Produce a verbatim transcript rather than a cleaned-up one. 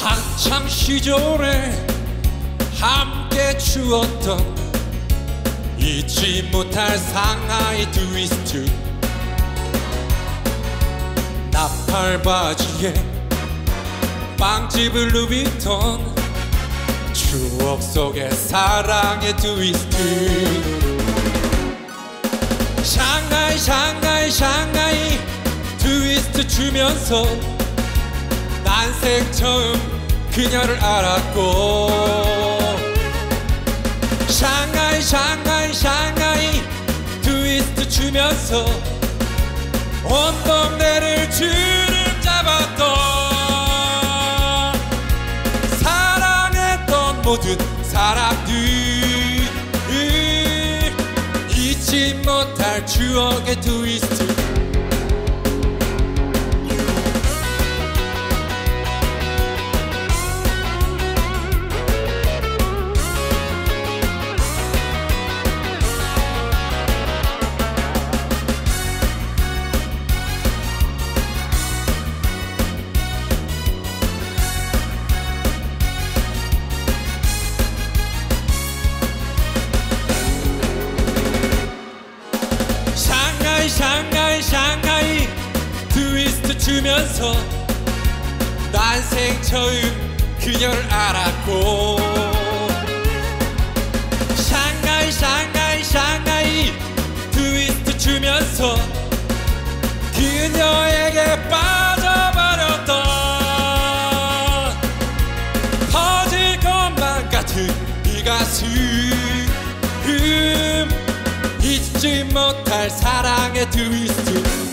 한창 시절에 함께 추었던 잊지 못할 상하이 트위스트, 나팔 바지에 빵집 루비통, 추억 속의 사랑의 트위스트. 샹하이 샹하이 샹하이 트위스트 추면서 난생 처음 그녀를 알았고, 샹하이 샹하이 샹하이 트위스트 추면서 온 동네를 주름 잡았던, 사랑했던 모든 사람들, 잊지 못할 추억의 트위스트. 샹하이 샹하이 트위스트 추면서 난생 처음 그녀를 알았고, 샹하이 샹하이 샹하이 트위스트 추면서 그녀에게 빠져버렸던, 터질 것만 같은 이 가슴, 잊지 못할 사랑의 트위스트.